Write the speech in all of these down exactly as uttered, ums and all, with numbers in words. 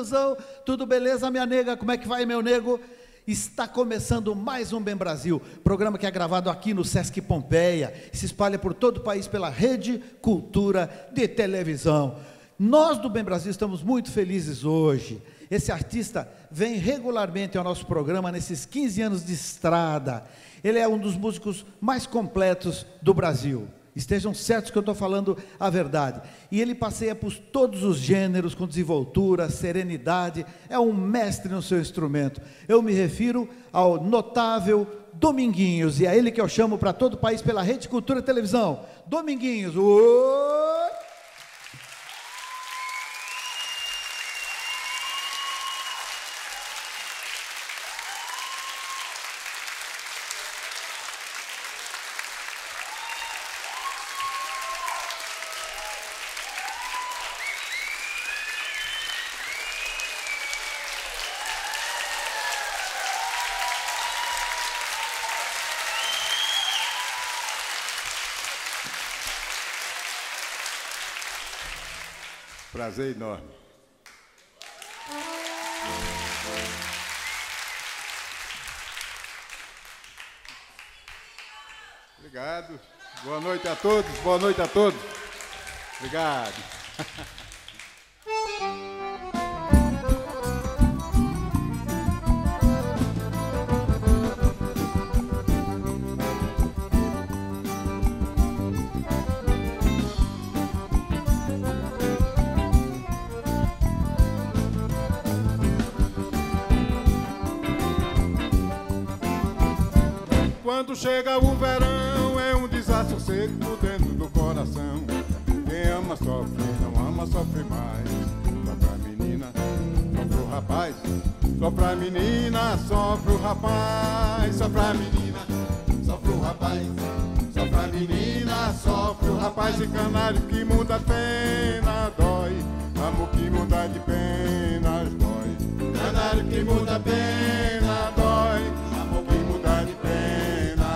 Nilzão, tudo beleza, minha nega? Como é que vai, meu nego? Está começando mais um Bem Brasil, programa que é gravado aqui no Sesc Pompeia e se espalha por todo o país pela Rede Cultura de Televisão. Nós do Bem Brasil estamos muito felizes hoje. Esse artista vem regularmente ao nosso programa nesses quinze anos de estrada. Ele é um dos músicos mais completos do Brasil. Estejam certos que eu estou falando a verdade. E ele passeia por todos os gêneros, com desenvoltura, serenidade. É um mestre no seu instrumento. Eu me refiro ao notável Dominguinhos. E é ele que eu chamo para todo o país pela Rede Cultura e Televisão. Dominguinhos. Uou! Prazer enorme. Obrigado. Boa noite a todos. Boa noite a todos. Obrigado. Quando chega o verão, é um desassossego dentro do coração. Quem ama sofre, quem não ama sofre mais. Só pra menina, sofre o rapaz. Só pra menina, sofre o rapaz. Só pra menina, sofre o rapaz. Só pra menina, sofre o rapaz. E canário que muda a pena dói. Amor que muda de penas dói. Canário que muda a pena dói. Amor que muda de pena.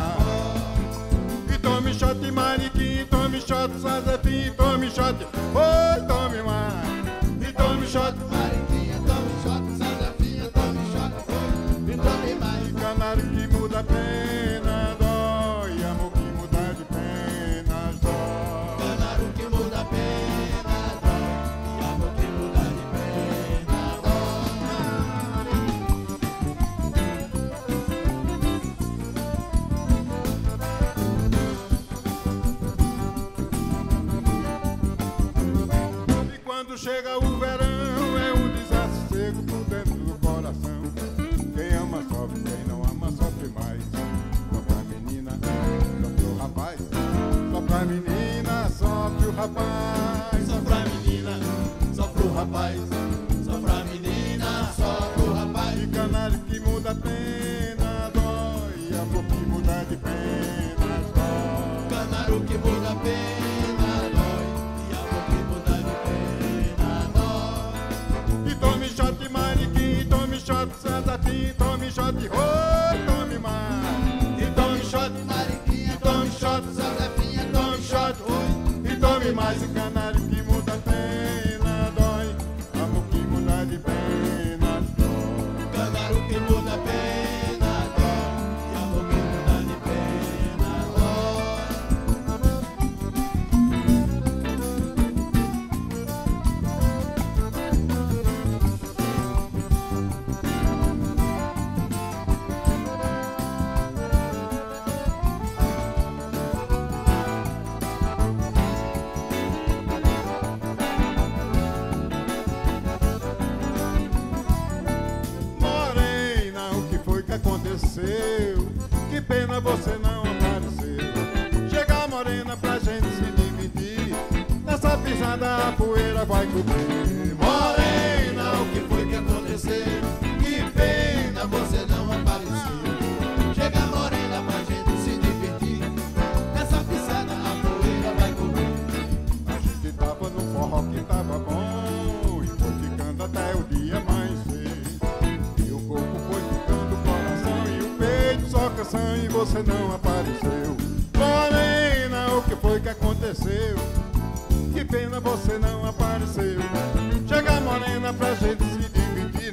Tome shot, mariquinha, tome shot, Sazafim, tome shot, oi, tome mais. E tome shot, mariquinha, tome shot, Sazafim, tome shot, oi, e tome mais. E canário que muda a pena dói, amor que muda de penas dói. Canário que muda a pena dói, amor que muda de pena Quando chega o verão, é um desassossego por dentro do coração. Quem ama sofre, quem não ama sofre mais. Só pra menina, sofre o rapaz. Só pra menina, sofre o rapaz. Só pra menina, sofre o rapaz. Só pra menina, sofre o rapaz. E canário que muda a pena dói. Amor que muda de penas dói. Canário que muda a pena. Tome shot, mariquinha, tome shot, Sazafim, tome shot, oh, tome mais. E tome shot, mariquinha, tome shot, Sazafim, tome shot, oh, e tome mais. E canário que muda a pena dói, amor que muda de penas dói. Canário que muda a pena dói, e amor que muda de penas que pena você não apareceu. Chega morena pra gente se dividir. Nessa pisada a poeira vai cobrir. Morena, o que foi que aconteceu? Que pena você não apareceu. Chega morena pra gente se divertir. Nessa pisada a poeira vai cobrir. A gente tava no forró que tava bom e foi ficando até o dia mais cedo. E o corpo foi ficando coração e o peito só canção e você não apareceu. Morena, o que foi que aconteceu? Que pena você não apareceu. Chega morena pra gente se divertir.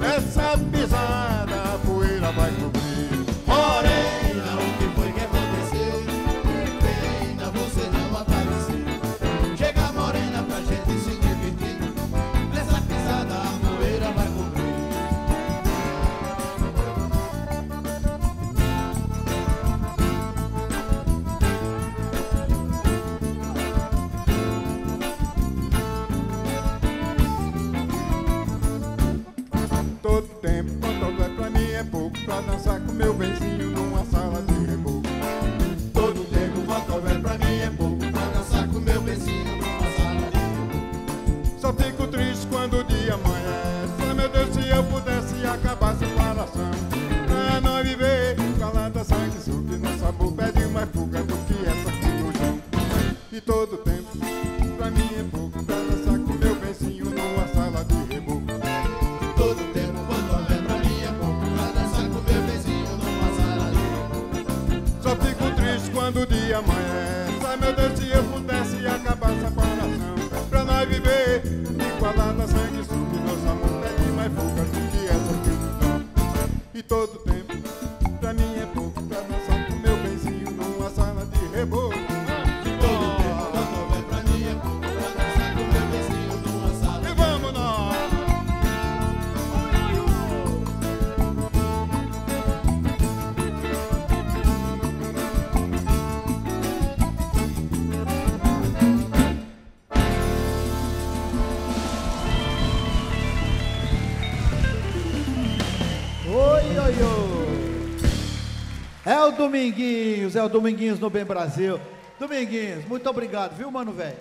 Nessa pisada a poeira vai cobrir. Morena, o que foi que aconteceu? Que pena você não apareceu. Chega morena pra gente se divertir. Nessa pisada a poeira vai cobrir. Todo tempo, quanto é pra mim é pouco, pra dançar com meu benzinho numa sala de reboco. Todo tempo, quanto é pra mim é pouco, pra dançar com meu benzinho numa sala de reboco. Só fico triste quando o dia amanhece. Meu Deus, se eu pudesse acabar a separação, pra não viver calada, sangue suque, nosso amor pede mais fuga do que essa ilusão. E todo tempo, pra mim é pouco, pra dançar com meu benzinho numa sala de reboco. Todo tempo, quando é pra mim é pouco, pra dançar com meu vizinho numa sala de reboco. Só fico triste quando o dia amanhece. Ai meu Deus, se eu pudesse acabar a separação, pra nós viver igualada, sangue suque, nosso amor pede mais fuga do que essa ilusão. E todo tempo, pra mim é pouco, pra dançar com meu benzinho numa sala de reboco. Todo tempo, quando é pra mim é pouco, pra dançar com meu benzinho numa sala de reboco. E vamos nós! Oi, oi, oi. É o Dominguinhos, é o Dominguinhos no Bem Brasil. Dominguinhos, muito obrigado, viu, mano, velho?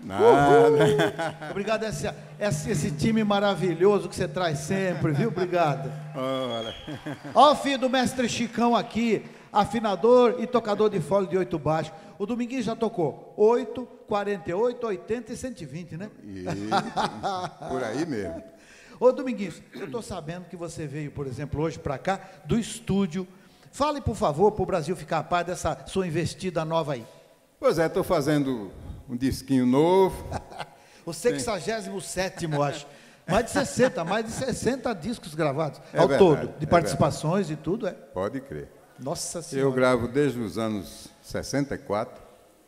Nada. Obrigado a esse, esse, esse time maravilhoso que você traz sempre, viu? Obrigado. Olha. Ó o filho do mestre Chicão aqui, afinador e tocador de fole de oito baixo. O Dominguinhos já tocou oito, quarenta e oito, oitenta e cento e vinte, né? E por aí mesmo. Ô Dominguinhos, eu estou sabendo que você veio, por exemplo, hoje para cá, do estúdio. Fale, por favor, para o Brasil ficar a par dessa sua investida nova aí. Pois é, estou fazendo um disquinho novo. O sexagésimo sétimo, acho. Mais de sessenta, mais de sessenta discos gravados É ao verdade, todo, de é participações e tudo, é? Pode crer. Nossa Senhora. Eu gravo desde os anos sessenta e quatro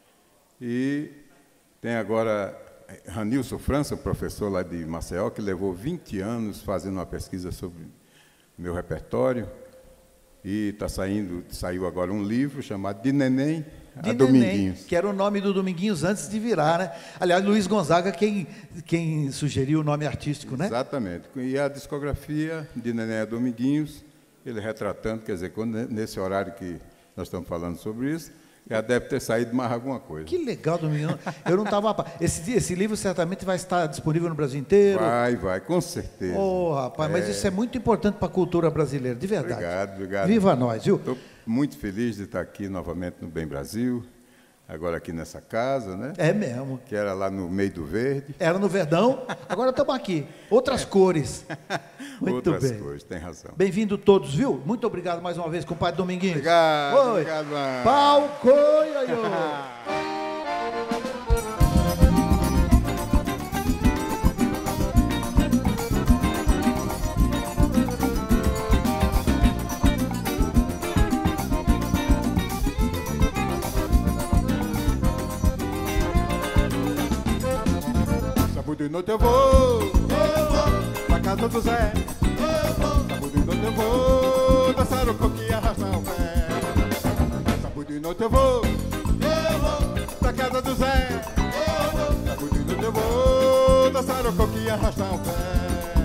e tem agora Ranilson França, professor lá de Maceió, que levou vinte anos fazendo uma pesquisa sobre meu repertório e tá saindo, saiu agora um livro chamado De Neném a De Dominguinhos. Neném, que era o nome do Dominguinhos antes de virar, né? Aliás, Luiz Gonzaga, quem, quem sugeriu o nome artístico, né? Exatamente. E a discografia de Neném a Dominguinhos, ele retratando, quer dizer, quando, nesse horário que nós estamos falando sobre isso, já deve ter saído mais alguma coisa. Que legal, Dominguinhos. Eu não estava... Esse, esse livro certamente vai estar disponível no Brasil inteiro. Vai, vai, com certeza. Oh, rapaz, mas isso é muito importante para a cultura brasileira, de verdade. Obrigado, obrigado. Viva nós, viu? Estou muito feliz de estar aqui novamente no Bem Brasil, agora aqui nessa casa, né? É mesmo. Que era lá no meio do verde. Era no Verdão, agora estamos aqui. Outras cores. Muito Outras bem. cores, tem razão. Bem-vindo todos, viu? Muito obrigado mais uma vez, compadre Dominguinhos. Obrigado, Oi. obrigado, mano. Palco, oi, oi, oi. Sábado de noite eu vou, eu vou pra casa do Zé. Eu vou, sábado de noite eu vou dançar o coquinho e arrastar o pé. Sábado de noite eu vou, eu vou pra casa do Zé. Eu vou, sábado de noite eu vou dançar o coquinho e arrastar o pé.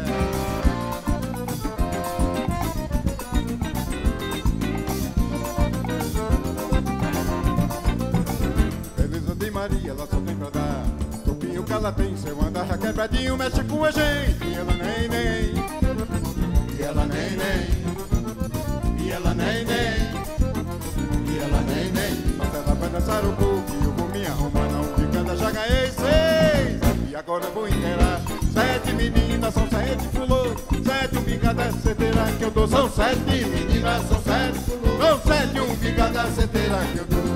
Beleza de Maria, ela só tem pra dar. Topinho que ela tem, seu andar já quebradinho, mexe com a gente. E ela nem, nem. E ela nem, nem. E ela nem, nem. E ela nem, nem. Mas ela vai dançar o coco e eu vou me arrumar. Não de cada já ganhei seis. E agora eu vou inteirar. Sete meninas, são sete fulô. Sete um bica da ceteira que eu dou. São sete meninas, são sete fulô. São sete um bica da ceteira que eu dou.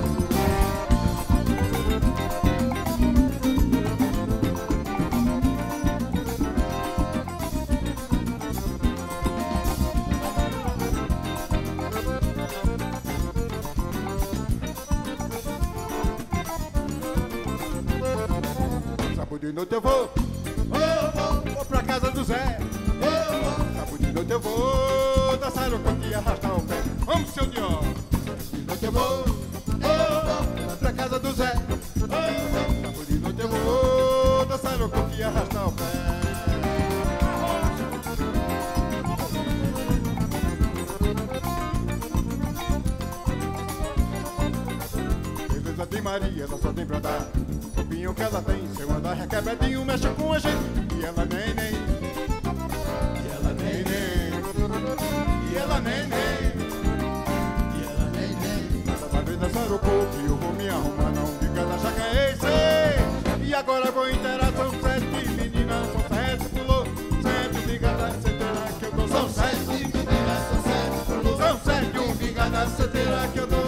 noite eu vou, vou, vou, vou pra casa do Zé. Sábado de noite eu vou dançar o coque e arrastar o pé. Vamos, seu Dió. De noite eu vou, vou, vou pra casa do Zé. Sábado de noite eu vou dançar o coque e arrastar o pé. De Maria, ela só tem pra dar. O pinho que ela tem, seu andar requebradinho, mexe com a gente. E ela nem, nem. E ela nem, nem. E ela nem, nem. E ela nem, nem. Cada vez dançar o corpo e eu vou me arrumar, não fica na chaca, sei. E agora vou inteirar, são sete meninas, são sete pulou. Sete bigadas, ceteira que eu dou. São sete meninas, são sete pulou. São sete bigadas, ceteira que eu dou.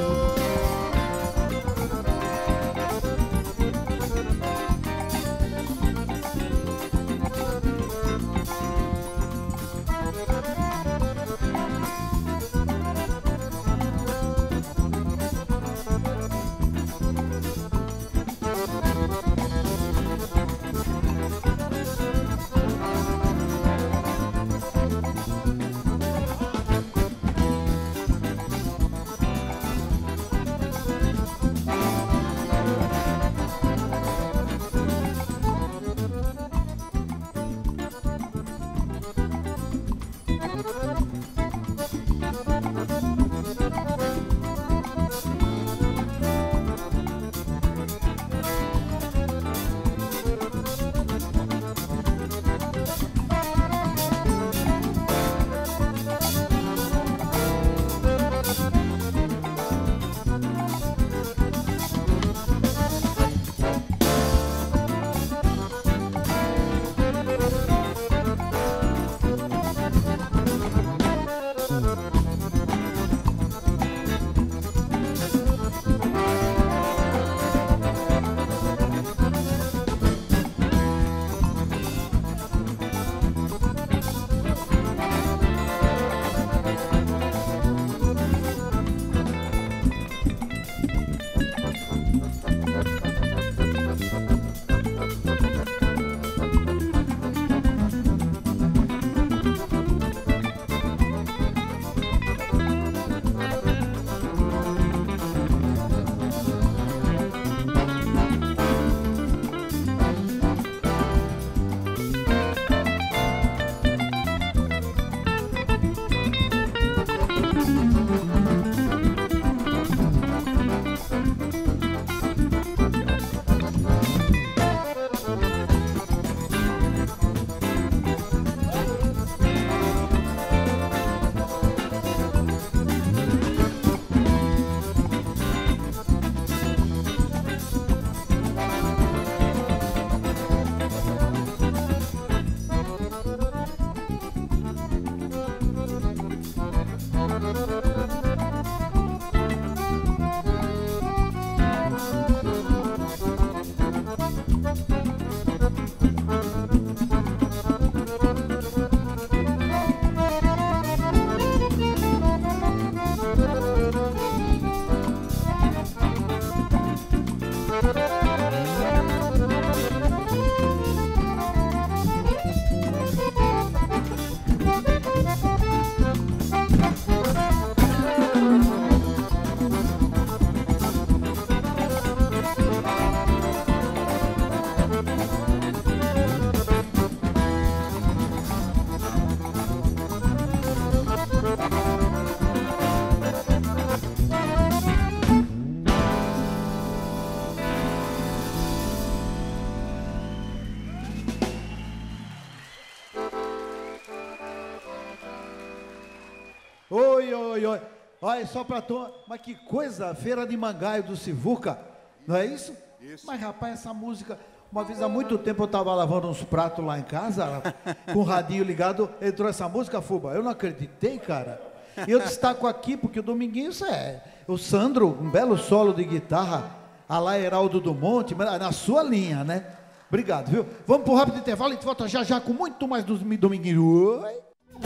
Oi, oi, oi. Olha, só pra tu. Mas que coisa, Feira de Mangaio do Sivuca. Não é isso? Isso. Mas, rapaz, essa música... Uma vez há muito tempo eu estava lavando uns pratos lá em casa, com o radinho ligado, entrou essa música, Fuba. Eu não acreditei, cara. E eu destaco aqui, porque o Dominguinhos é... O Sandro, um belo solo de guitarra, a lá Heraldo do Monte, na sua linha, né? Obrigado, viu? Vamos para o rápido intervalo e a gente volta já já com muito mais dos Dominguinhos. Oi.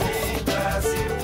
Brasil.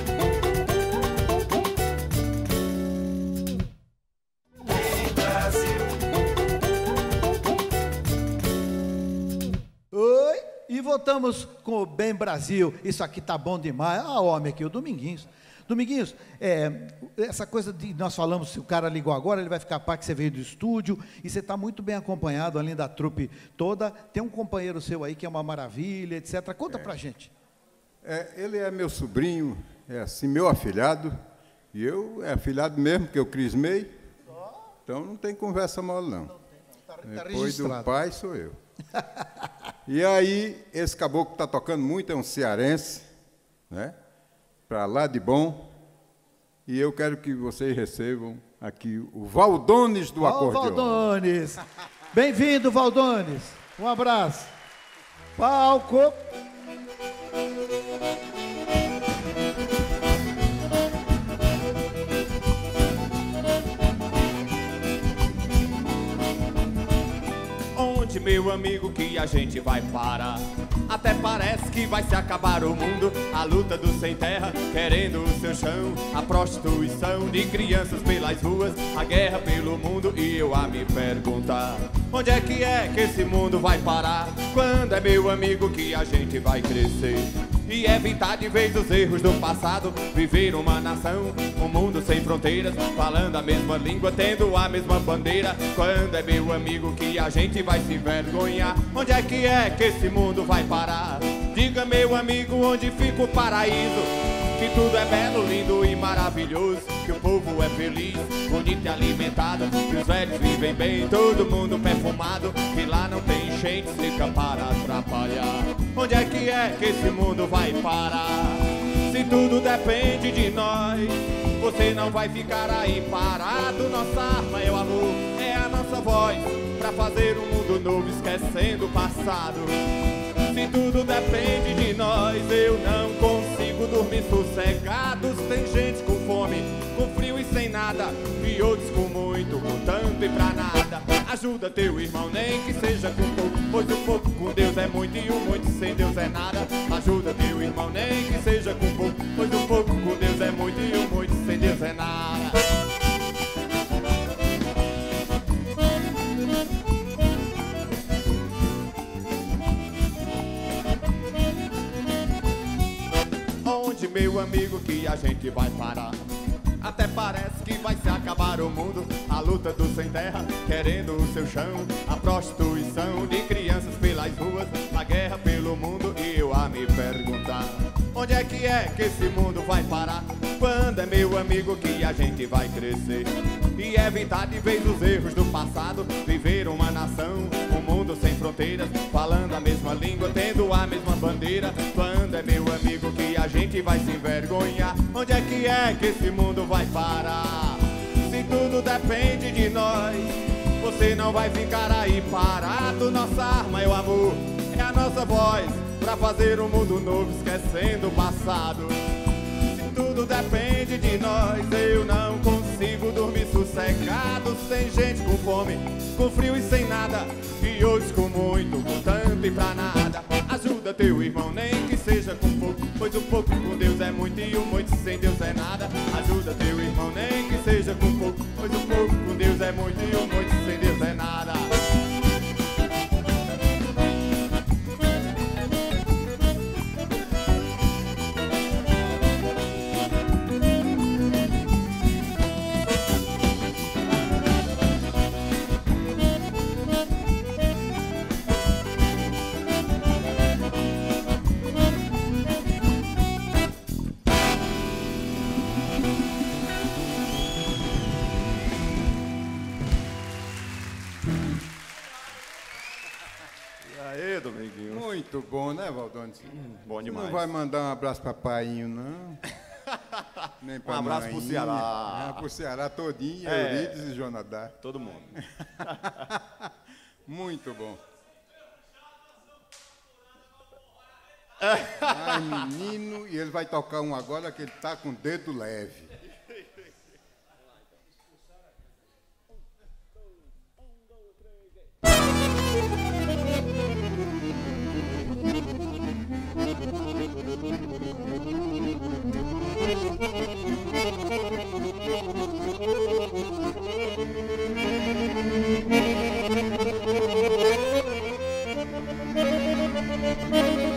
voltamos com o Bem Brasil. Isso aqui tá bom demais. Ah, homem aqui, o Dominguinhos. Dominguinhos, é, essa coisa de nós falamos, se o cara ligou agora, ele vai ficar pá que você veio do estúdio, e você está muito bem acompanhado, além da trupe toda. Tem um companheiro seu aí que é uma maravilha, etcétera. Conta é. pra gente. É, ele é meu sobrinho, é assim, meu afilhado, e eu é afilhado mesmo, que eu crismei, então não tem conversa mole, não. Tá, tá Depois do pai, sou eu. E aí, esse caboclo que está tocando muito é um cearense, né? Para lá de bom, e eu quero que vocês recebam aqui o Valdones do acordeão. Valdones, bem-vindo, Valdones, um abraço. Palco. Onde, meu amigo, que a gente vai parar? Até parece que vai se acabar o mundo. A luta do sem terra, querendo o seu chão. A prostituição de crianças pelas ruas. A guerra pelo mundo e eu a me perguntar: onde é que é que esse mundo vai parar? Quando é, meu amigo, que a gente vai crescer? E evitar de vez os erros do passado. Viver uma nação, um mundo sem fronteiras. Falando a mesma língua, tendo a mesma bandeira. Quando é, meu amigo, que a gente vai se envergonhar? Onde é que é que esse mundo vai parar? Diga, meu amigo, onde fica o paraíso? Que tudo é belo, lindo e maravilhoso. Que o povo é feliz, bonito e alimentado. Que os velhos vivem bem, todo mundo perfumado. Que lá não tem enchente, seca para atrapalhar. Onde é que é que esse mundo vai parar? Se tudo depende de nós, você não vai ficar aí parado. Nossa arma é o amor, é a nossa voz, pra fazer um mundo novo, esquecendo o passado. Se tudo depende de nós, eu não consigo dormir sossegados. Tem gente com fome, com frio e sem nada, e outros com muito, com tanto e pra nada. Ajuda teu irmão, nem que seja com pouco, pois o pouco com Deus é muito e o muito sem Deus é nada. Ajuda teu irmão, nem que seja com pouco, pois o pouco com Deus é muito e o muito sem Deus é nada. Onde, meu amigo, que a gente vai parar? Até parece que vai se acabar o mundo. A luta do sem terra, querendo o seu chão. A prostituição de crianças pelas ruas. A guerra pelo mundo e eu a me perguntar: onde é que é que esse mundo vai parar? Quando é, meu amigo, que a gente vai crescer? E evitar de vez os erros do passado. Viver uma nação, um mundo sem fronteiras. Falando a mesma língua, tendo a mesma bandeira. Quando é, meu amigo, que a gente vai se envergonhar? Onde é que é que esse mundo vai parar? Se tudo depende de nós, você não vai ficar aí parado. Nossa arma é o amor, é a nossa voz, pra fazer um mundo novo, esquecendo o passado. Se tudo depende de nós, eu não consigo dormir sossegado. Tem gente com fome, com frio e sem nada, e outros com muito, com tanto e pra nada. Ajuda teu irmão, nem que seja com pouco, pois o pouco com Deus é muito e o muito sem Deus é nada. Ajuda teu irmão, nem que seja com pouco, pois o pouco com Deus é muito e o muito sem Deus é nada. Muito bom, né, Valdones? Hum, bom demais. Não vai mandar um abraço para Painho, não? Nem pra um abraço Marinha. pro Ceará. É, pro Ceará todinho, é, Eurides e Jonadá. Todo mundo. Muito bom. Ai, menino, e ele vai tocar um agora que ele tá com o dedo leve. Thank you.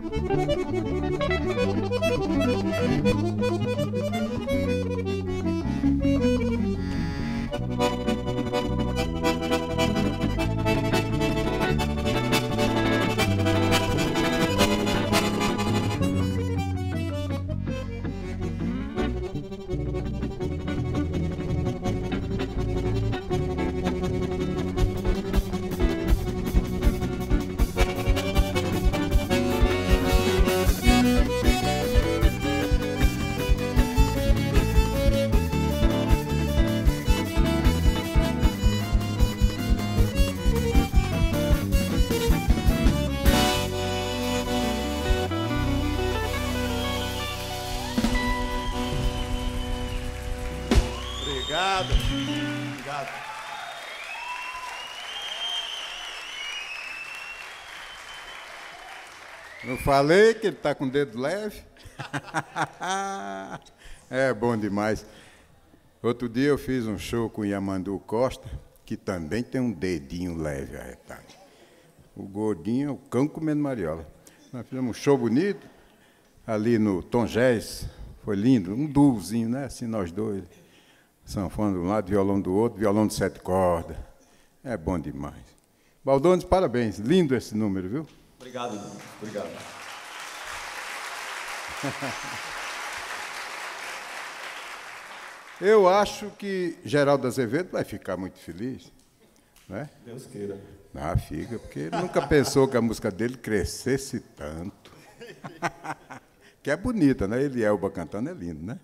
Obrigado. Obrigado. Não falei que ele está com o dedo leve? É bom demais. Outro dia eu fiz um show com o Yamandu Costa, que também tem um dedinho leve, arretado. O gordinho é o cão comendo mariola. Nós fizemos um show bonito, ali no Tom Gés, foi lindo, um duozinho, né? Assim, nós dois. Sanfona de um lado, violão do outro, violão de sete cordas. É bom demais. Baldones, parabéns. Lindo esse número, viu? Obrigado, obrigado. Eu acho que Geraldo Azevedo vai ficar muito feliz, né? Deus queira. Ah, fica, porque ele nunca pensou que a música dele crescesse tanto. Que é bonita, né? Ele e Elba cantando é lindo, né?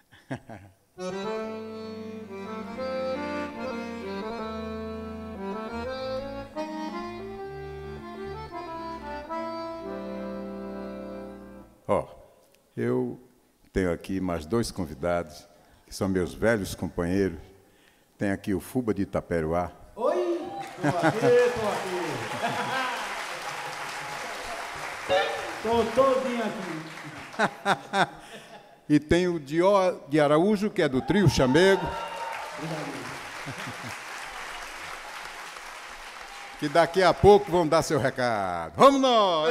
Ó, eu tenho aqui mais dois convidados, que são meus velhos companheiros. Tem aqui o Fuba de Itaperuá. Oi! Tô aqui, tô aqui. Tô todinho aqui. E tem o Dió de Araújo, que é do trio Chamego. Que daqui a pouco vão dar seu recado. Vamos nós!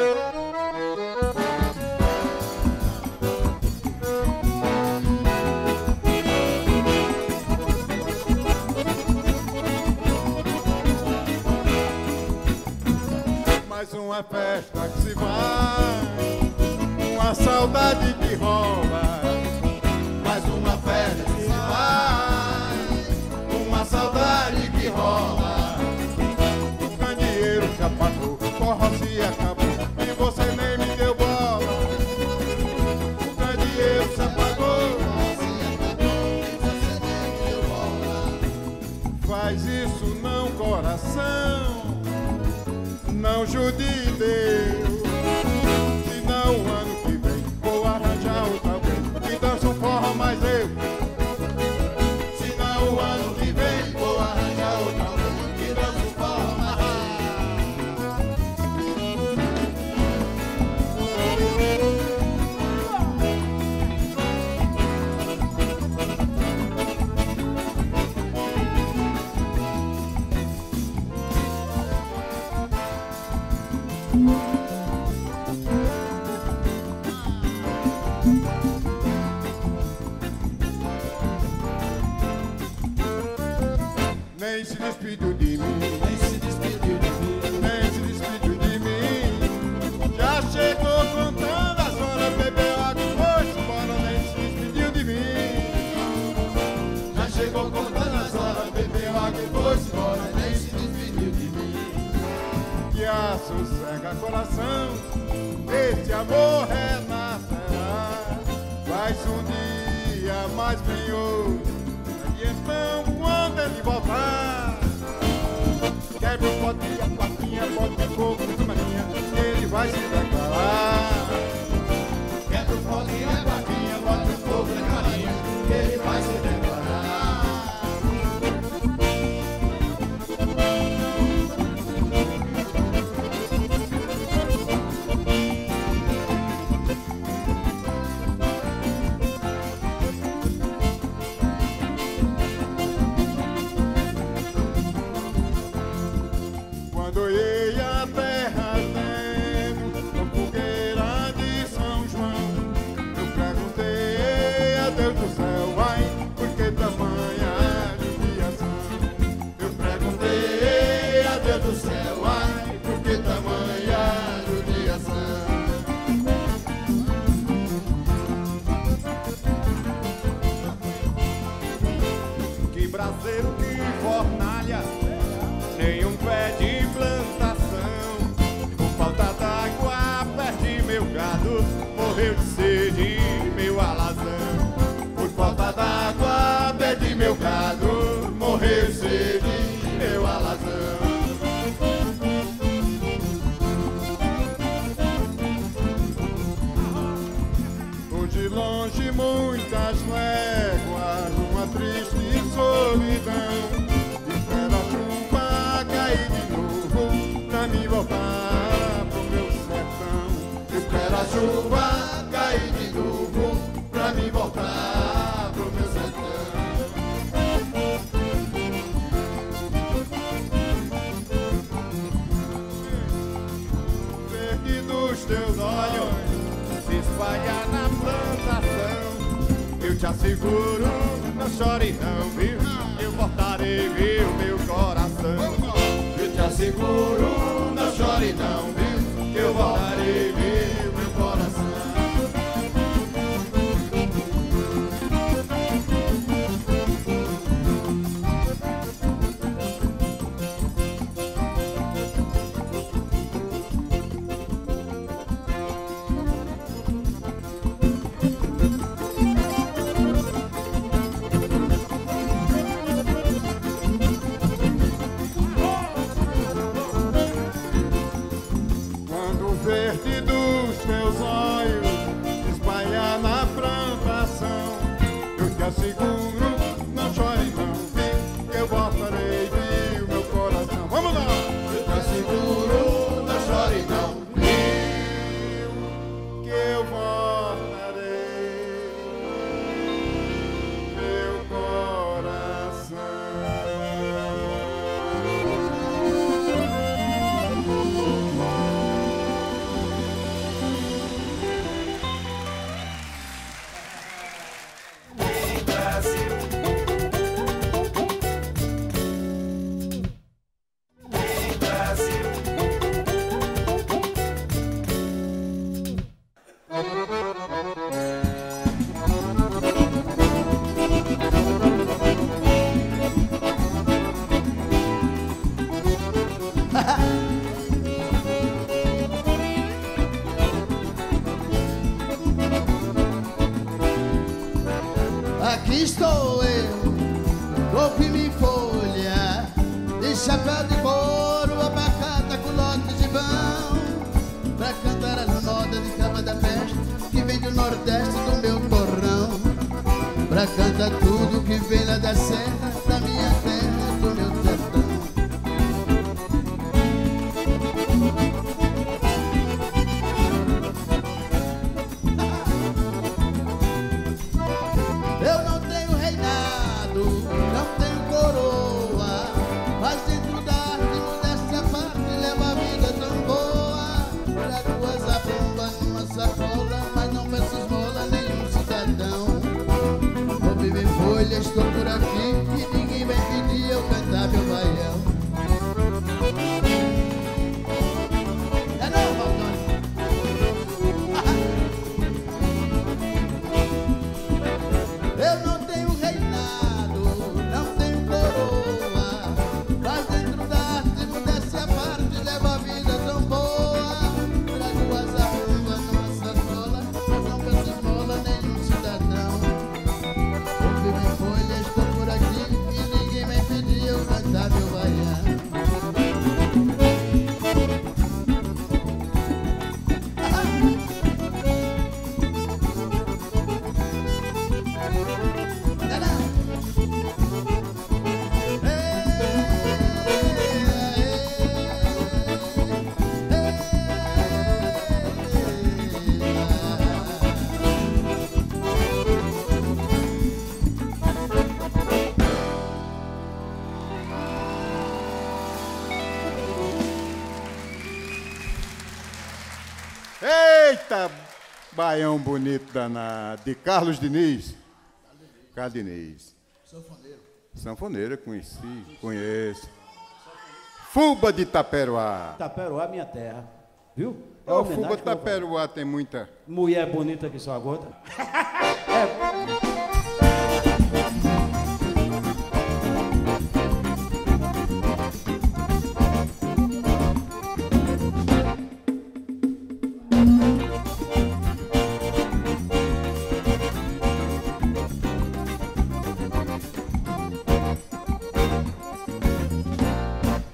Mais uma festa que se vai, uma saudade que rouba. Mais uma festa que se vai, uma saudade que rola. O candeeiro se apagou, o forró se acabou e você nem me deu bola. O candeeiro se apagou, E você nem me deu bola. faz isso não, coração, não judie Deus. Senão o ano que vem vou arranjar outra vez que dança um forró mais eu. Senão o ano que vem vou arranjar outra vez que dança o forró mais. Nem se despediu de mim, Nem se despediu de mim, nem se despediu de mim. Já chegou contando as horas, bebeu água e foi embora. Nem se despediu de mim. já chegou contando as horas, bebeu água e foi embora. Nem se despediu de mim. Que a sossega coração, este amor renascerá. Faz um dia mais bem hoje, e então quando ele voltar, quebra o pote e a plaquinha, bote de fogo de maninha, ele vai se declarar. Quebra o fogo e a plaquinha, bota o fogo na carinha, ele vai se declarar. morreu de sede, meu alazão. Por falta d'água, pede meu gado, morreu de sede, meu alazão. De longe muitas léguas, uma triste solidão. Espero a chuva cair de novo pra me voltar pro meu sertão. Espero a chuva cair de novo pra me voltar pro meu sertão. Verde dos teus olhos se espalha na plantação. Eu te asseguro, não chore não, viu? Eu voltarei, viu, meu coração. Eu te asseguro, não chore não, viu? Eu voltarei, viu, meu coração. Verde dos teus olhos espalhar na plantação. Eu te asseguro, não chore não, viu? Que eu voltarei, viu, meu coração. Vamos lá! Eu te asseguro, não chore não, viu? Que eu voltarei, meu coração. Aqui estou eu, corpo e folha, de chapéu de couro, abacata com lotes de vão, pra cantar as modas de cama da festa, que vem do nordeste do meu torrão, pra cantar tudo que vem lá da serra, da minha terra, do meu sertão. Eu não tenho reinado, não tenho coroa, mas dentro da arte, modéstia parte, leva a vida tão boa. Trago duas abomba numa sacola, mas não peço esmola nenhum cidadão. Vou viver folha, estou por aqui, e ninguém vai pedir eu cantar meu baião. É não, Valdônio? Eu não tenho reinado, não tenho coroa, mas dentro da arte, modéstia parte, leva a vida tão boa. Trago as arrumas numa sacola, mas não peço esmola nenhum cidadão. Vou viver folha, estou por aqui, e ninguém vai pedir eu cantar meu baião. Eita, baião bonito danado, de Carlos Diniz. Carlos Diniz. Sanfoneiro. Sanfoneiro, conheci, conheço. Fuba de Taperoá. Taperoá, minha terra. Viu? É Ô, uma homenagem Fuba de que eu vou fazer. Taperoá tem muita... Mulher bonita que só a gota.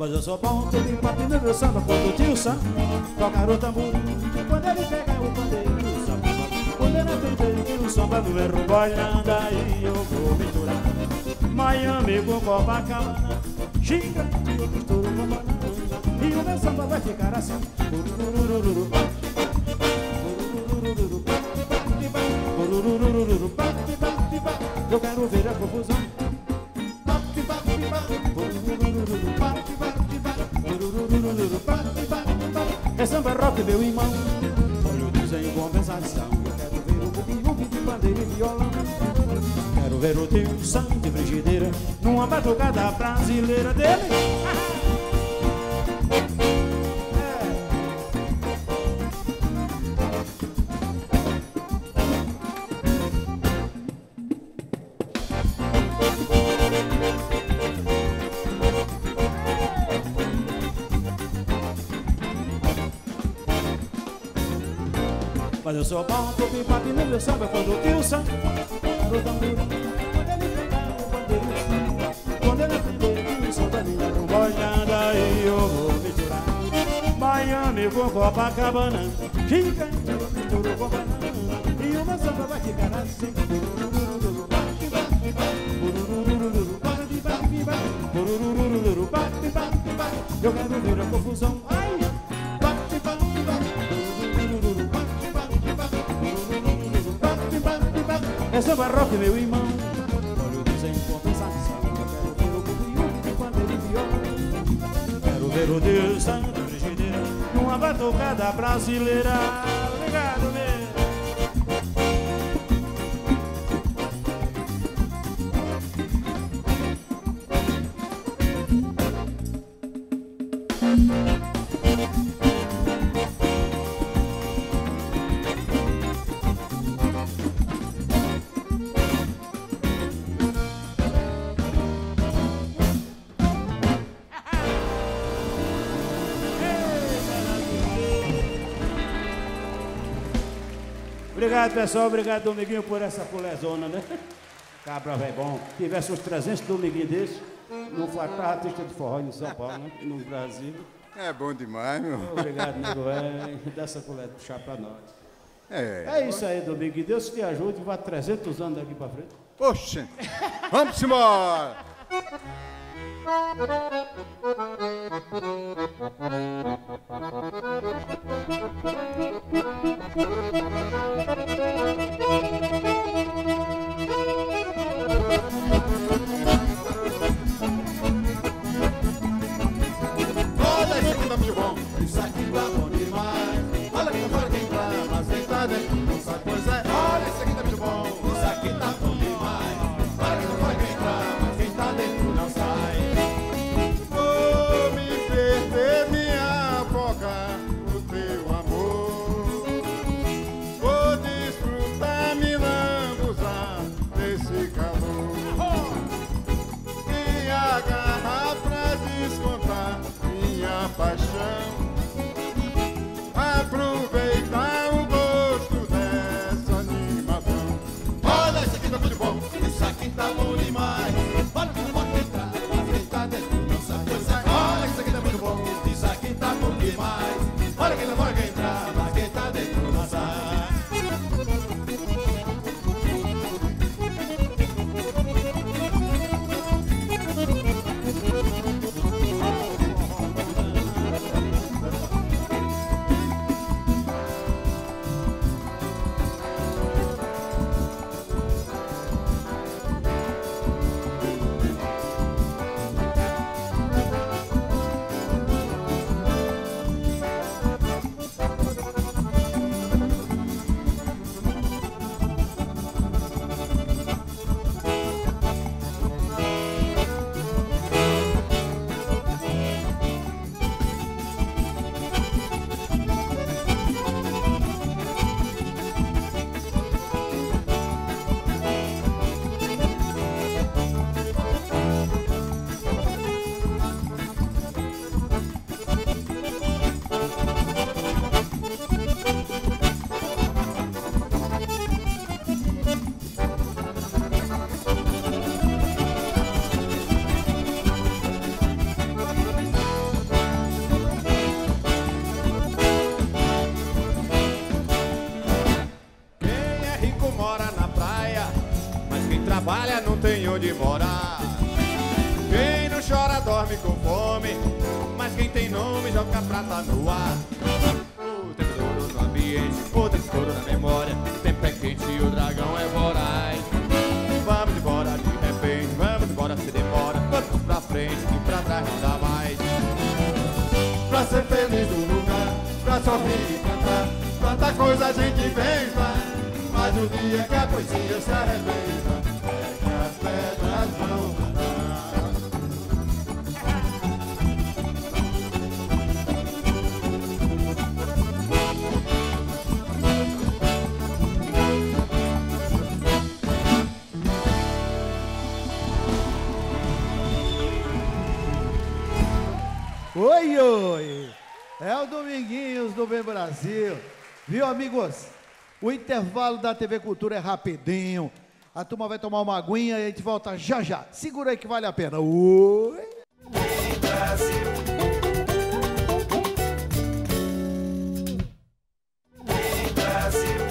Mas eu sou bom, tô me batendo meu samba quando o tio Sam tocar o tambor. Quando ele pega o pandeiro do samba, quando ele atende que o samba não é rumbolhando, aí eu vou misturar Miami com Copacabana, xinga, eu misturo com banana, e o meu samba vai ficar assim. Eu quero ver a confusão. É samba rock, meu irmão. Olha o desenho em compensação. Eu quero ver o bugue-bugue de bandeira e violão. Quero ver o tio Sam de frigideira numa batucada brasileira dele. Mas eu sou bom, tô me batendo meu samba quando o tio Sam tocar o tambor. Quando ele pegar o bandeiro do samba, quando ele aprender que o samba minha rumbolhada, aí eu vou misturar Miami com Copacabana, fica eu misturo com banana, e o meu samba vai ficar assim. Eu quero ver a confusão. Ai! É samba rock, meu irmão. Olha o desenho em compensação. Eu quero ver o bugue-bugue quando ele viola. Quero ver o Deus Santo frigideira numa batucada brasileira. Obrigado, meu. Obrigado, pessoal. Obrigado, Dominguinho, por essa colezona, né? Cabra, velho, bom. Se tivesse uns trezentos Dominguinhos desses, não faltava artista de forró em São Paulo, né? No Brasil. É bom demais, meu. Obrigado, nego velho. Dá essa colher puxar pra nós. É. É isso aí, Dominguinho. Deus te ajude e vá trezentos anos daqui pra frente. Oxe, vamos embora. Olha, esse aqui tá muito bom. Isso aqui tá bom demais. Olha que fora quem tá, mas quem tá dentro não sabe, pois é. Olha, esse aqui tá muito bom. Isso aqui tá bom demais. Olha que fora quem tá, mas quem tá dentro não sai. Vou me perder, minha boca, o teu amor. Vou olha, não tem onde morar. Quem não chora dorme com fome, mas quem tem nome joga prata no ar. O tempo todo no ambiente, o tempo todo na memória. O tempo é quente e o dragão é voraz. Vamos embora de repente, vamos embora se demora. Vamos pra frente e pra trás não dá mais. Pra ser feliz no lugar, pra sorrir e cantar, tanta coisa a gente inventa, mas o dia que a poesia se arrebenta é que as pedras vão parar. Oi, oi! É o Dominguinhos do Bem Brasil. Viu, amigos? O intervalo da T V Cultura é rapidinho. A turma vai tomar uma aguinha e a gente volta já já. Segura aí que vale a pena. Oi! Bem Brasil. Bem Brasil.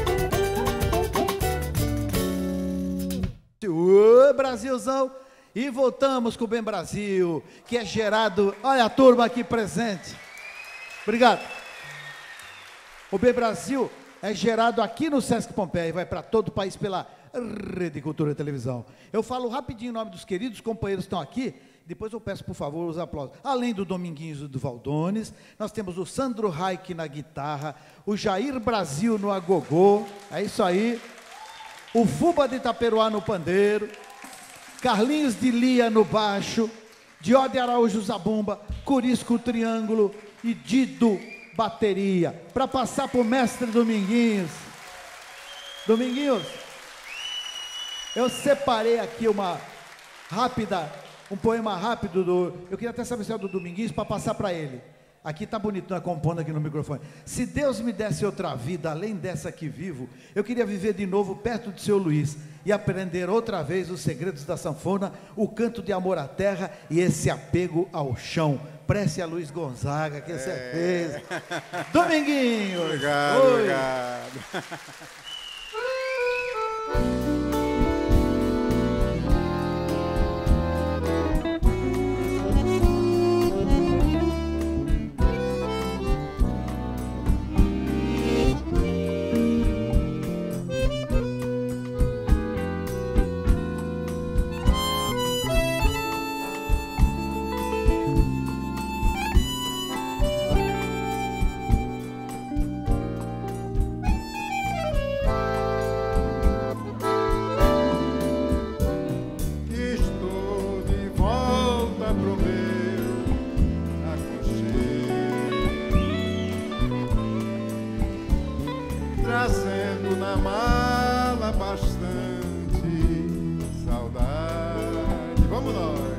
Oi, Brasilzão! E voltamos com o Bem Brasil, que é gerado... Olha a turma aqui presente. Obrigado. O Bem Brasil é gerado aqui no Sesc Pompeia e vai para todo o país pela Rede Cultura e Televisão. Eu falo rapidinho o nome dos queridos companheiros que estão aqui, depois eu peço, por favor, os aplausos. Além do Dominguinhos e do Valdones, nós temos o Sandro Raik na guitarra, o Jair Brasil no agogô, é isso aí, o Fuba de Itaperuá no pandeiro, Carlinhos de Lia no baixo, Diode Araújo Zabumba, Curisco Triângulo e Dido bateria. Para passar para o mestre Dominguinhos. Dominguinhos, eu separei aqui uma rápida, um poema rápido do... Eu queria até saber se é do Dominguinhos para passar para ele. Aqui tá bonito, né, compondo aqui no microfone. Se Deus me desse outra vida, além dessa que vivo, eu queria viver de novo perto de seu Luiz e aprender outra vez os segredos da sanfona, o canto de amor à terra e esse apego ao chão. Prece a Luiz Gonzaga, que é certeza. Dominguinhos! Obrigado, Oi. obrigado. Estou de volta pro meu aconchego, trazendo na mala bastante saudade. Vamos nós,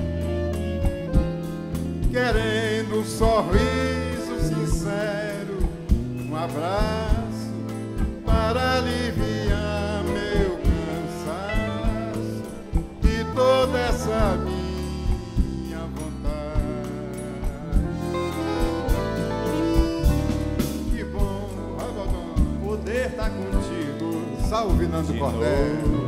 querendo um sorriso sincero, um abraço para aliviar meu cansaço e toda essa minha vontade. Que bom, Ragodão, Poder tá contigo. salve Nando De Cordel.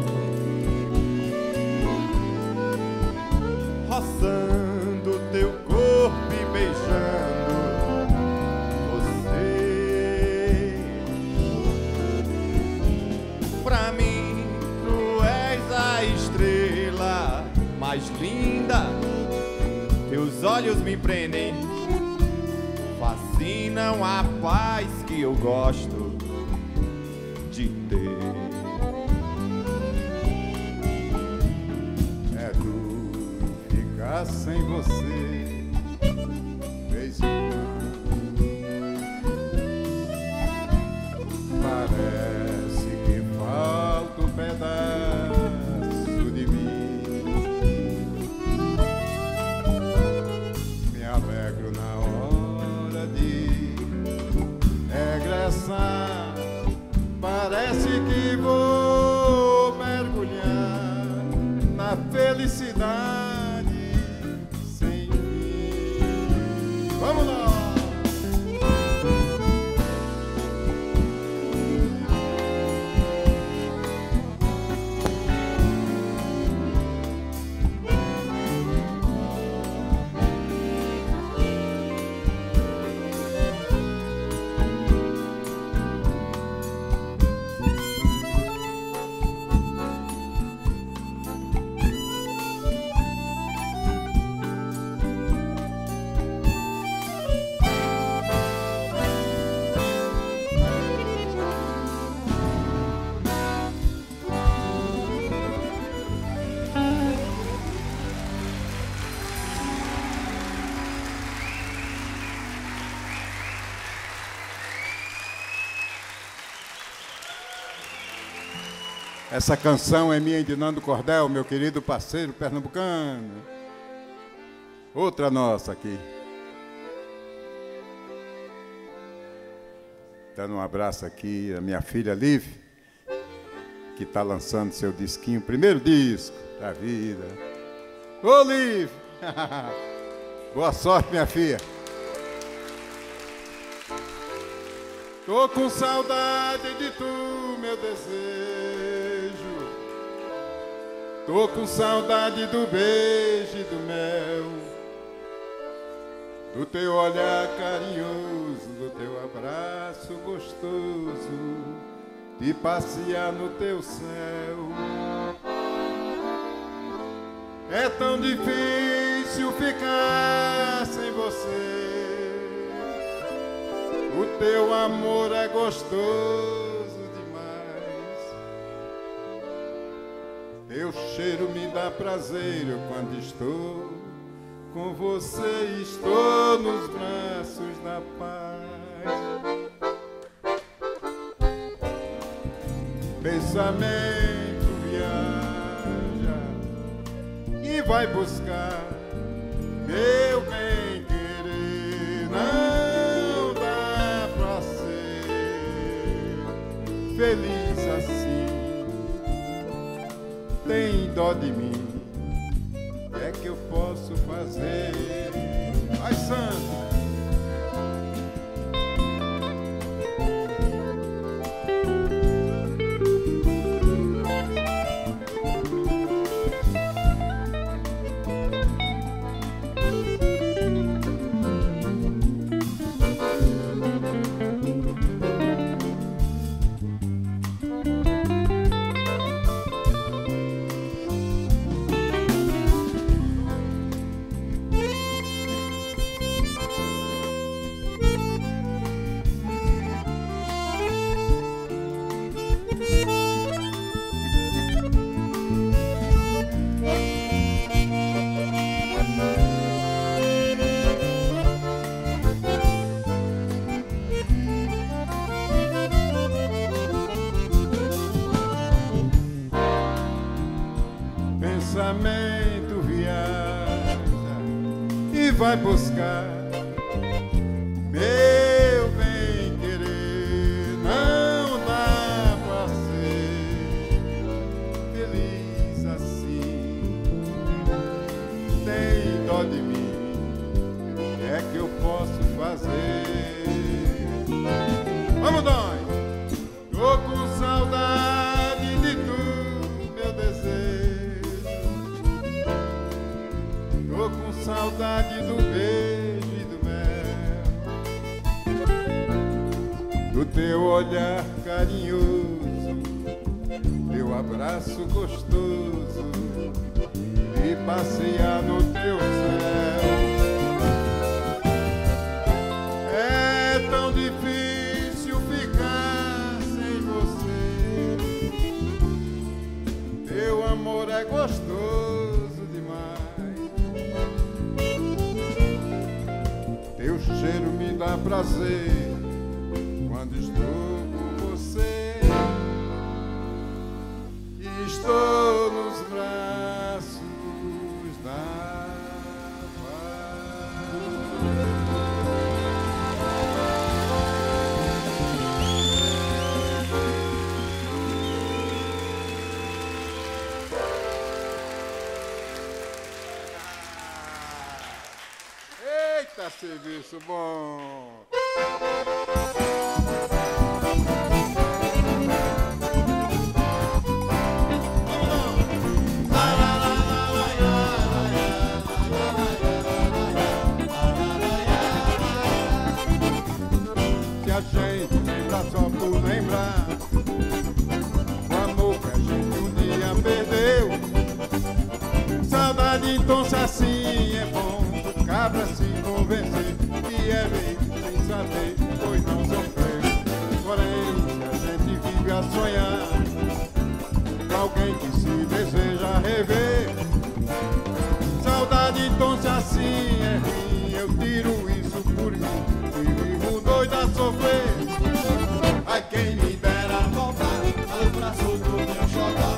Roçando teu corpo e beijando você. Pra mim, tu és a estrela mais linda. Teus olhos me prendem, fascinam a paz que eu gosto de ter. É duro ficar sem você, vez em quando. Parece que falta um pedaço de mim. Me alegro na hora de regressar. Parece que vou mergulhar na felicidade sem fim. Vamos lá! Essa canção é minha de Nando Cordel, meu querido parceiro pernambucano. Outra nossa aqui. Dando um abraço aqui a minha filha Liv, que está lançando seu disquinho, primeiro disco da vida. Ô Liv! Boa sorte, minha filha. Tô com saudade de tu, meu desejo. Tô com saudade do beijo e do mel, do teu olhar carinhoso, do teu abraço gostoso, de passear no teu céu. É tão difícil ficar sem você. O teu amor é gostoso demais. Teu cheiro me dá prazer, eu quando estou com você estou nos braços da paz. Pensamento viaja e vai buscar meu bem querer. Não dá pra ser feliz assim. Tem dó de mim. O que é que eu posso fazer? Ai, Sandra! Pensamento viaja e vai buscar meu bem querer. Não dá pra ser feliz assim. Tem dó de mim. O que é que eu posso fazer? Vamos nós! Tô com saudade de tu, meu desejo. Tô com saudade do beijo e do mel, do teu olhar carinhoso, teu abraço gostoso, e passear no teu céu. É tão difícil ficar sem você. Teu amor é gostoso demais. Teu cheiro me dá prazer quando estou com você. E estou nos braços da paz. Eita, serviço bom! Se a gente lembrar só por lembrar o amor que a gente um dia perdeu, saudade então se assim é bom. Cabra se convencer que é bem sem saber, pois não sofrer. Porém, se a gente vive a sonhar com alguém que se deseja rever, saudade então se assim é ruim. Eu tiro isso por mim e vivo doido a sofrer. Ai, quem me dera voltar ao braço do meu xodó.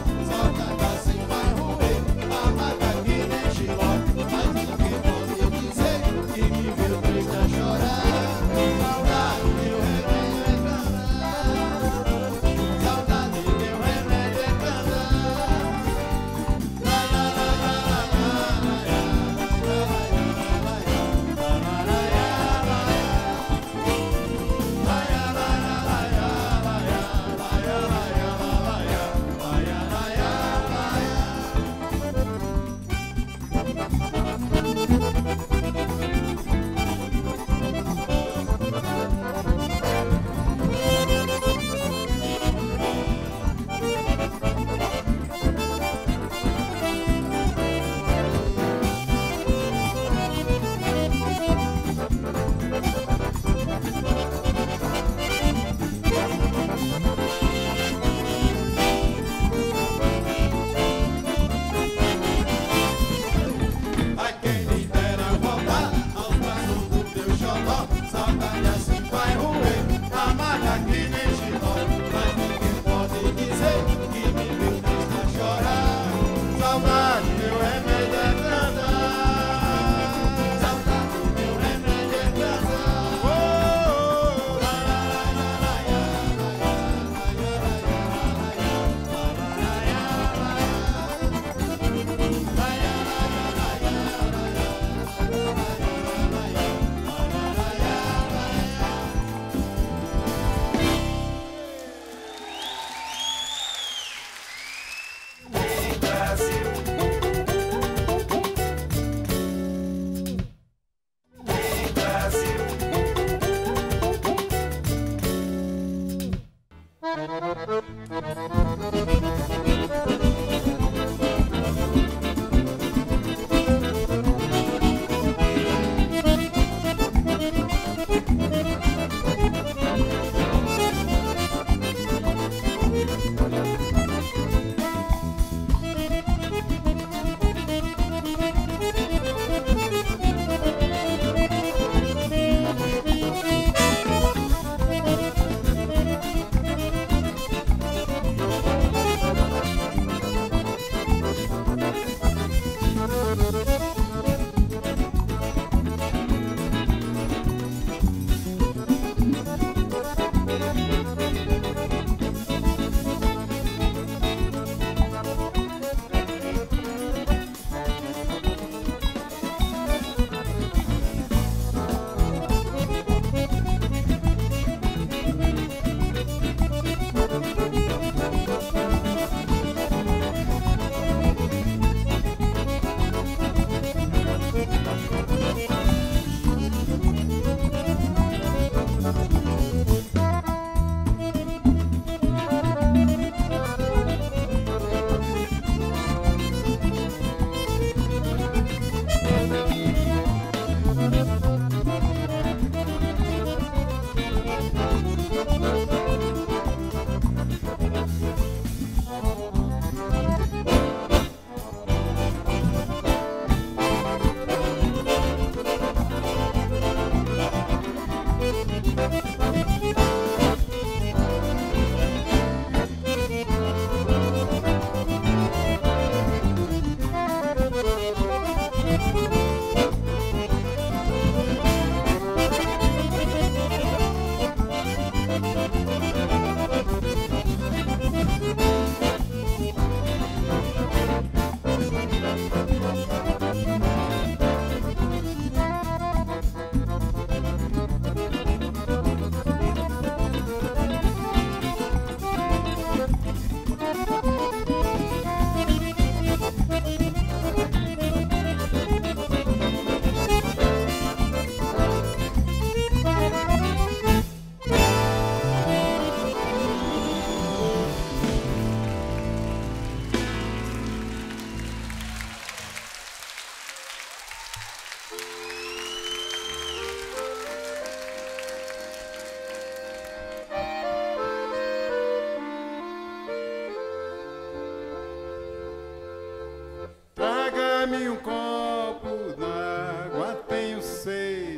Traga-me um copo d'água, tenho sede,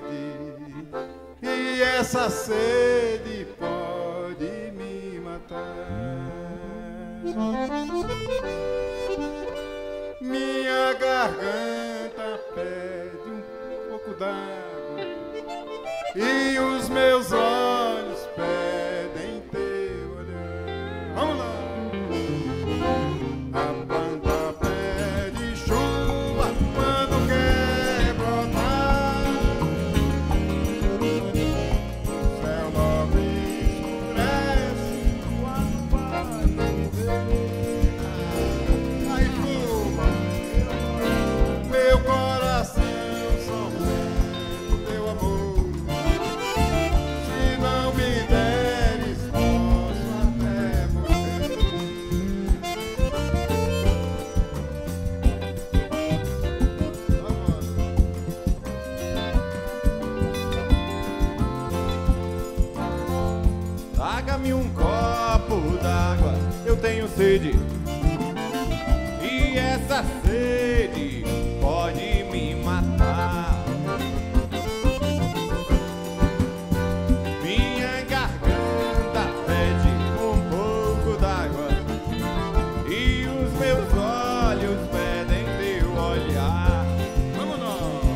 e essa sede pode me matar. Minha garganta pede um pouco d'água, e os meus olhos pedem teu olhar. Vamos lá! A planta pede chuva quando quer brotar. O céu logo escurece quando vai chover. Aí fuma, meu coração só pede teu amor. Se não me deres, posso até morrer. Traga-me um copo d'água, eu tenho sede, e essa sede pode me matar. Minha garganta pede um pouco d'água, e os meus olhos pedem teu olhar. Vamos nós!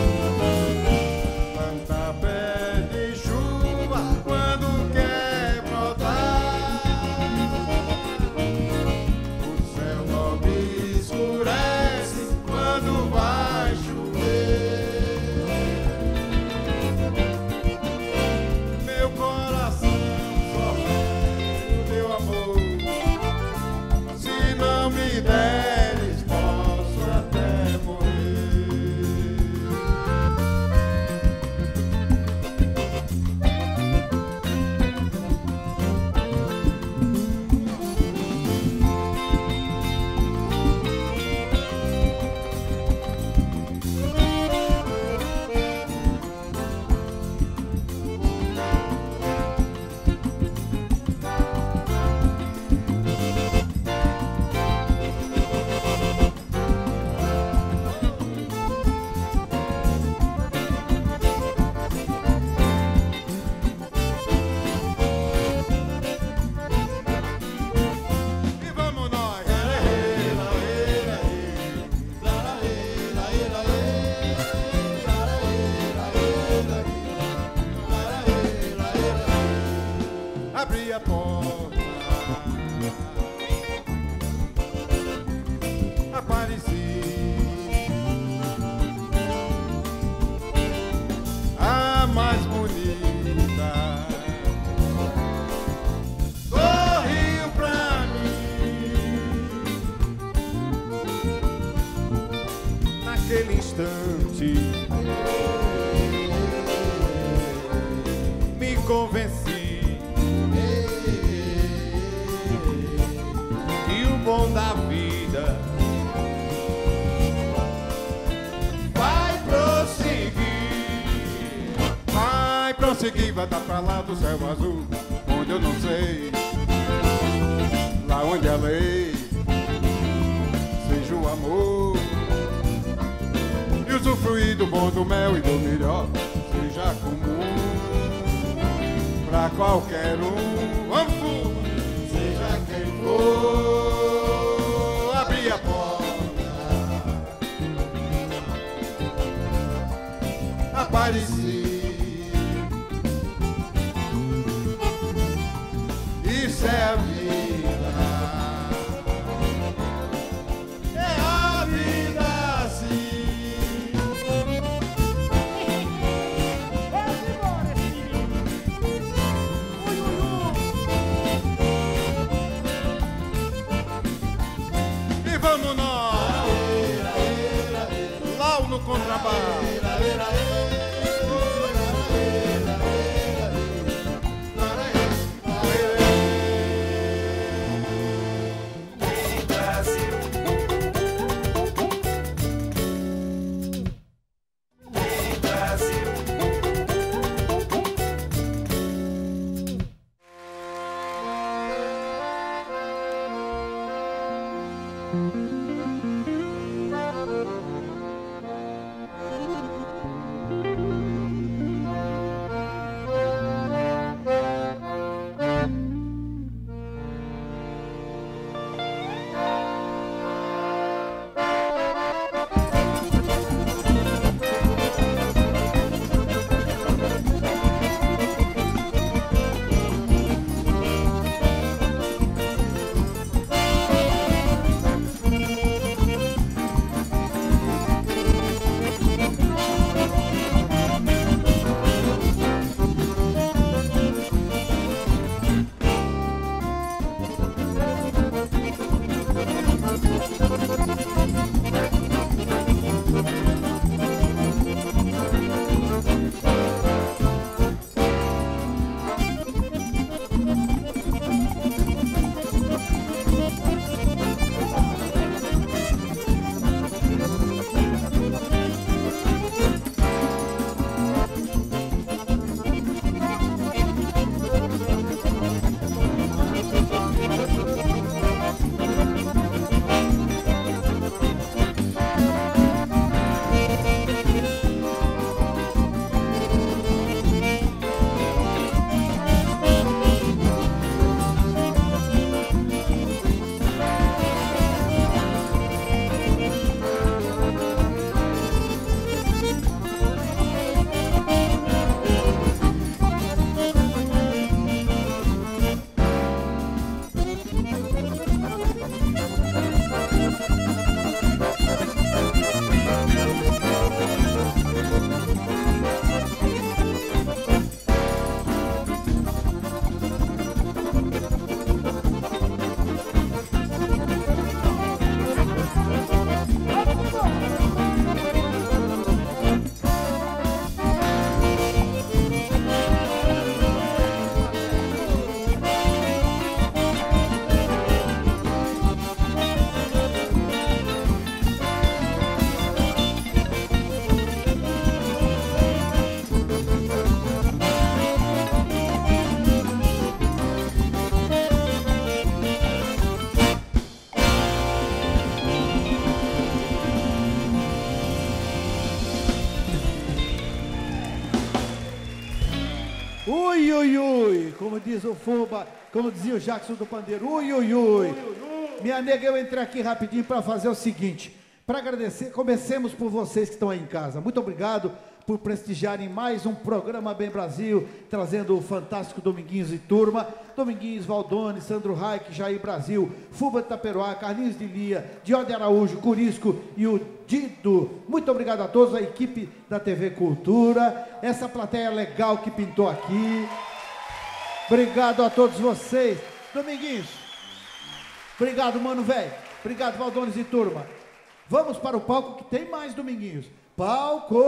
Planta pede chuva quando quer brotar. instante me convenci que o bom da vida vai prosseguir. Vai prosseguir, vai dar pra lá do céu azul, onde eu não sei, lá onde a lei seja o amor, e usufruir do bom, do mel e do melhor seja comum pra qualquer um. Vamos, seja quem for, abrir a porta, aparecer. Isso é a vida, é a vida assim. Vamos embora, esse menino. Ui, ui, ui. E vamos nós, lá no contrabaixo. Ui, ui, ui, como diz o Fuba, como dizia o Jackson do Pandeiro, ui, ui, ui. Minha nega, eu entrei aqui rapidinho para fazer o seguinte, para agradecer, comecemos por vocês que estão aí em casa. Muito obrigado por prestigiarem mais um programa Bem Brasil, trazendo o fantástico Dominguinhos e Turma, Dominguinhos, Valdone, Sandro Raik, Jair Brasil, Fuba de Taperoá, Carlinhos de Lia, Diode Araújo, Curisco e o Dido. Muito obrigado a todos, a equipe da T V Cultura, essa plateia legal que pintou aqui. Obrigado a todos vocês. Dominguinhos, obrigado, mano, velho. Obrigado, Valdones e Turma. Vamos para o palco que tem mais, Dominguinhos. Palco!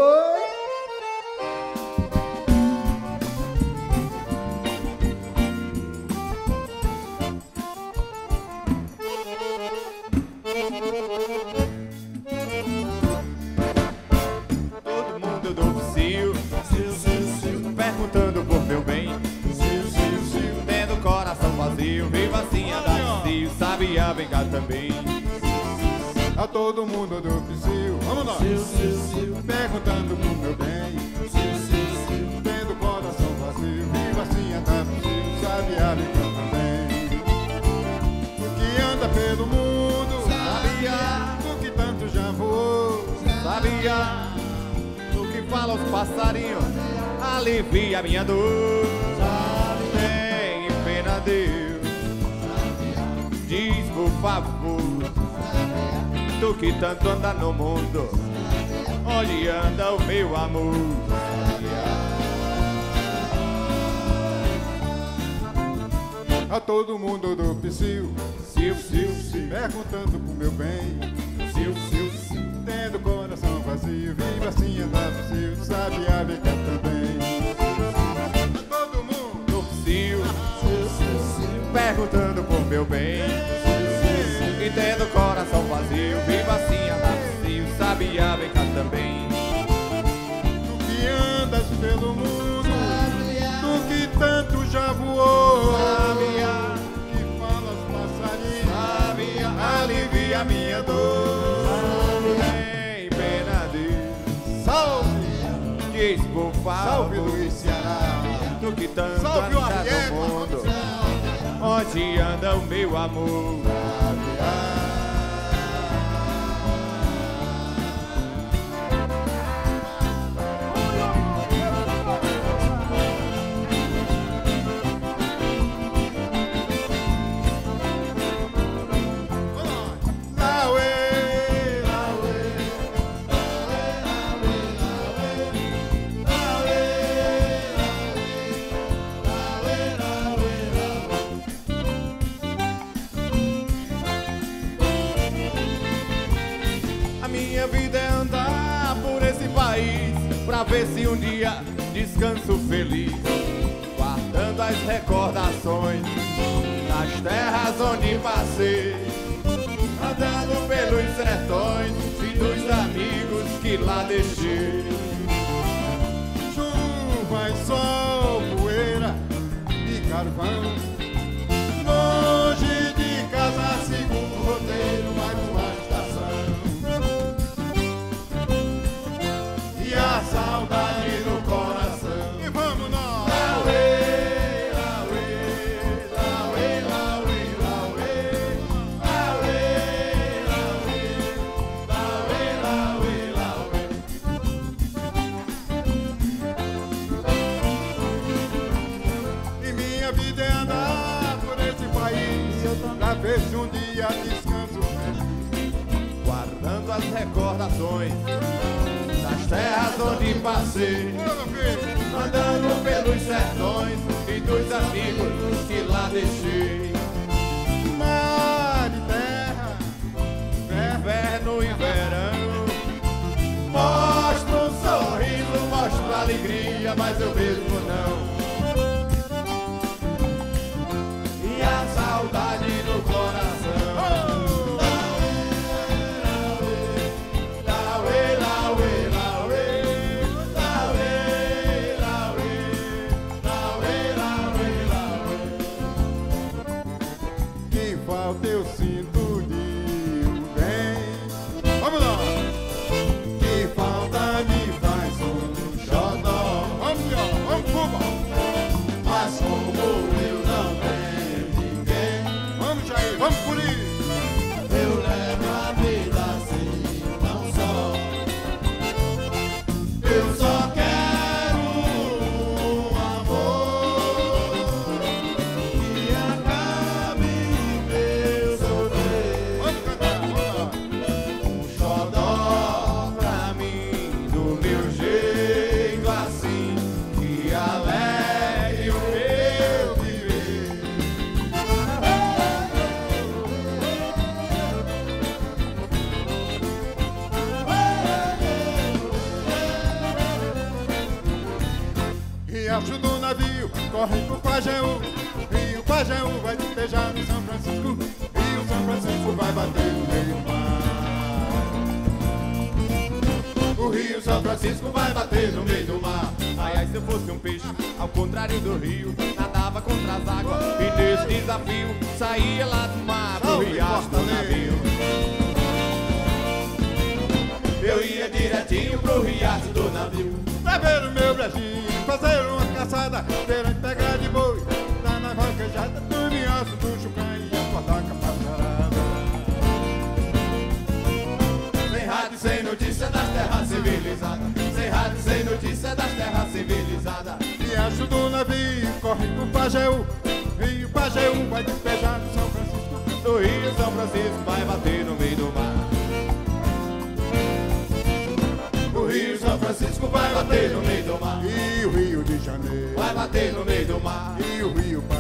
Todo mundo do Sil, perguntando por meu bem, tendo coração vazio, viva assim andar de cio, sabia bem cá também. A todo mundo do Psyu, vamos lá! Perguntando pro meu bem, tendo coração vazio, viva assim andar no Psyu, sabia bem cá também. Tu que anda pelo mundo, Sabia, tu que tanto já voou, sabia, o que fala os passarinhos, alivia minha dor. Tem pena, Deus, diz por favor, tu que tanto anda no mundo, onde anda o meu amor? a todo mundo do Psyu, Sil, sil, sil, perguntando pro meu bem, sil, sil, sil. tendo coração vazio, viva assim andar no Psyu, sabia bem cá também. A todo mundo No Sil, perguntando por meu bem, e tendo coração vazio, viva assim andar no cio, sabia bem cá também. Tu que andas pelo mundo, tu que tanto já voou, Sabia, que falas passarinho, sabia, alivia minha dor. Tem pena de salve, diz por salve favor, Luiz Ceará, tu que tanto salve o anda Arieta, no mundo, onde anda o meu amor? Lauê, A minha vida é andar por esse país, pra ver se um dia descanso feliz, guardando as recordações das terras onde passei, andando pelos sertões e dos amigos que lá deixei. chuva e sol, poeira e carvão, longe de casa, segundo o roteiro, mais uma estação, e a saudade no coração. E vamos nós! Lauê, lauê, lauê, lauê, lauê, lauê, lauê, lauê, lauê, lauê. E minha vida é andar por esse país, pra ver se um dia descanso feliz, Guardando as recordações das terras onde passei, Ô, meu filho, andando pelos sertões e dos amigos que lá deixei. mar e terra, Inverno e verão, mostro um sorriso, mostro alegria, mas eu mesmo não. E a saudade no coração. Lauê, lauê, lauê, lauê, lauê, lauê, lauê, lauê. que falta eu sinto de um bem. Vamos lá! Que falta me faz um xodó. Vamos, ó, vamos, Cuba! Mas como eu não tenho ninguém, vamos, Jair, vamos por isso! Eu levo a vida assim, não só. Eu só quero um amor Que acabe o meu sofrer. Vamos cantar, vamos lá! Um xodó Pra mim, do meu jeito assim, que alegre o meu viver. corre pro Pajeú, Rio Pajeú vai despejar no São Francisco, Rio São Francisco vai bater no meio do mar. O Rio São Francisco vai bater no meio do mar. Ai, ai, se eu fosse um peixe, ao contrário do rio, nadava contra as águas e nesse desafio saía lá do mar pro riacho do navio. Eu ia direitinho pro riacho do navio, Pra ver o meu brejinho, fazer uma caçada, querendo pegar de boi, dar na vaquejada, do minhoço, do chucã e acordar com a pascarada. sem rádio, sem notícia das terras civilizadas, sem rádio, sem notícia das terras civilizadas. Riacho do navio, corre pro Pajeú, Rio Pajeú vai despejar no São Francisco, Do Rio São Francisco vai bater no meio do mar. O Rio São Francisco vai bater no meio do mar. e o Rio de Janeiro, Vai bater no meio do mar. e o Rio